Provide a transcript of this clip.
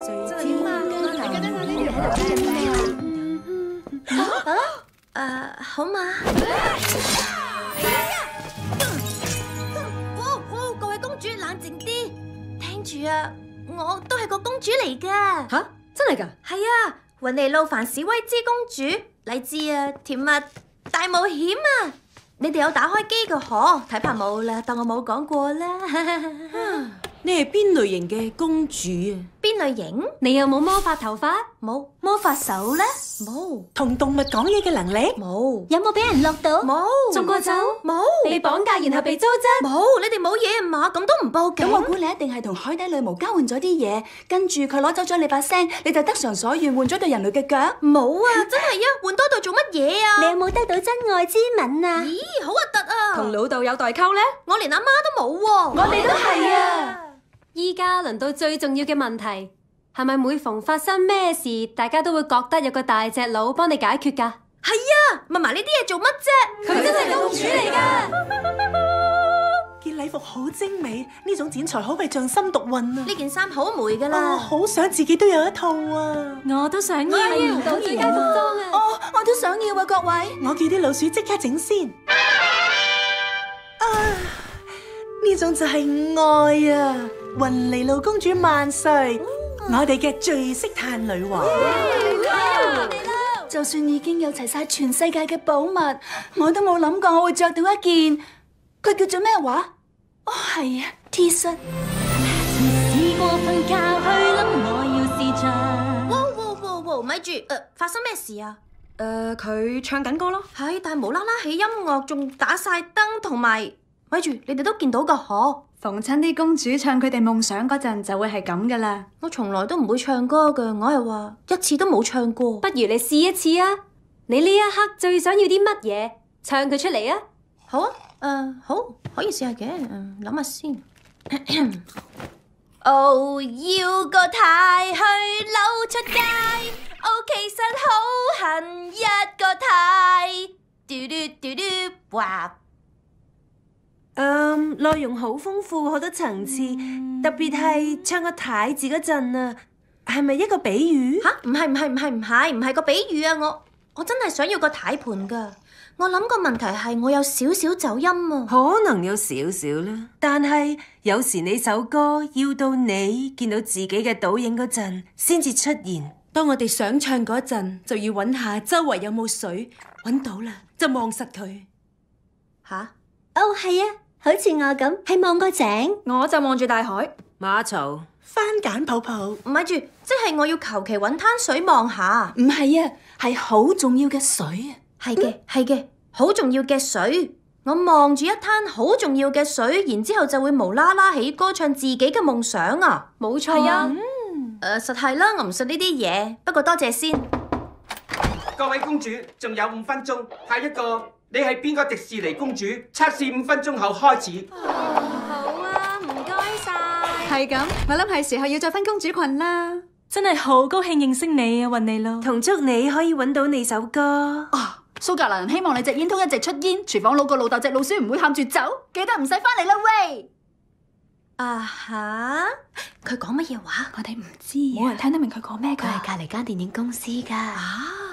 好嘛？各位公主冷靜啲，聽住啊，我都係個公主嚟噶。 吓，真係噶？ 係啊，雲尼路凡史威茲公主，勵志啊，甜蜜大冒險啊！你哋有打開機㗎嗬？睇怕冇啦，當我冇講過啦。 你係邊類型嘅公主啊？ 邊類型？ 你有冇魔法頭髮？ 冇。魔法手呢？冇。 同動物講嘢嘅能力？ 冇。 有冇俾人落到？ 冇。 中過酒？ 冇。 被綁架然後被糟質？ 冇。你哋冇嘢啊嘛？咁都唔報警？ 咁我估你一定係同海底女巫交換咗啲嘢，跟住佢攞走咗你把聲，你就得償所願換咗對人類嘅腳？ 冇啊！真係啊！換多對做乜嘢啊？ 你有冇得到真愛之吻啊？ 咦，好核突啊！ 同老豆有代溝呢？ 我連阿媽都冇喎。 我哋都係啊！ 依家輪到最重要嘅問題，係咪每逢發生咩事，大家都會覺得有個大隻佬幫你解決㗎？ 係啊，問埋呢啲嘢做乜啫？ 佢真係公主嚟㗎！ 件禮服好精美，呢種剪裁好係匠心獨運啊！ 呢件衫好霉㗎啦。 好想自己都有一套啊！ 我都想要唔到最佳服裝啊！ 我都想要啊，各位！ 我叫啲老鼠即刻整先。呢種就係愛啊！雲尼路公主萬歲！我哋嘅最識嘆女王。 就算已經有齊晒全世界嘅寶物，我都冇諗過我會着到一件，佢叫做咩話？哦，係啊 ，T 恤。 試過瞓覺去諗我要試着。 哇，咪住，發生咩事啊？ 佢唱緊歌咯。 係，但係無啦啦起音樂，仲打晒燈，同埋，咪住，你哋都見到㗎嗬？ 逢親啲公主唱佢哋夢想嗰陣，就會係咁噶啦。 我從來都唔會唱歌㗎，我係話一次都冇唱過。 不如你試一次啊！你呢一刻最想要啲乜嘢？唱佢出嚟啊！ 好啊，好，可以試下嘅，諗下先。哦，要個太去扭出街，哦，其實好恨一個太，嘟嘟嘟嘟，哇！ 內容好豐富，好多層次，特別係唱個太字嗰陣啊，係咪一個比喻？ 吓，唔係個比喻啊！我真係想要個太盤噶。我諗個問題係我有少少走音啊。 可能有少少啦，但係有時你首歌要到你見到自己嘅倒影嗰陣，先至出現。當我哋想唱嗰陣，就要揾下周圍有冇水，揾到啦就望實佢。 吓？ 哦，係啊，好似我咁，係望個井， 我就望住大海。 馬槽番梘泡泡， 咪住，即係我要求其揾灘水望下。 唔係啊，係好重要嘅水啊。 係嘅，好重要嘅水。我望住一灘好重要嘅水，然之後就會無啦啦起歌唱自己嘅夢想啊！ 冇錯啊！ 實係啦，我唔信呢啲嘢。不過多謝先。 各位公主，仲有5分鐘，下一個你係邊個迪士尼公主？測試5分鐘後開始。 好啊，唔該晒。 係咁，我諗係時候要着返公主裙啦。 真係好高興認識你啊，雲尼路。 同祝你可以揾到你首歌。 蘇格蘭希望你隻煙通一直出煙，廚房佬個老豆隻老鼠唔會喊住走，記得唔使返嚟啦喂！ 啊哈！佢講乜嘢話？ 我哋唔知，冇人聽得明佢講咩㗎。 佢係隔離間電影公司㗎。 啊！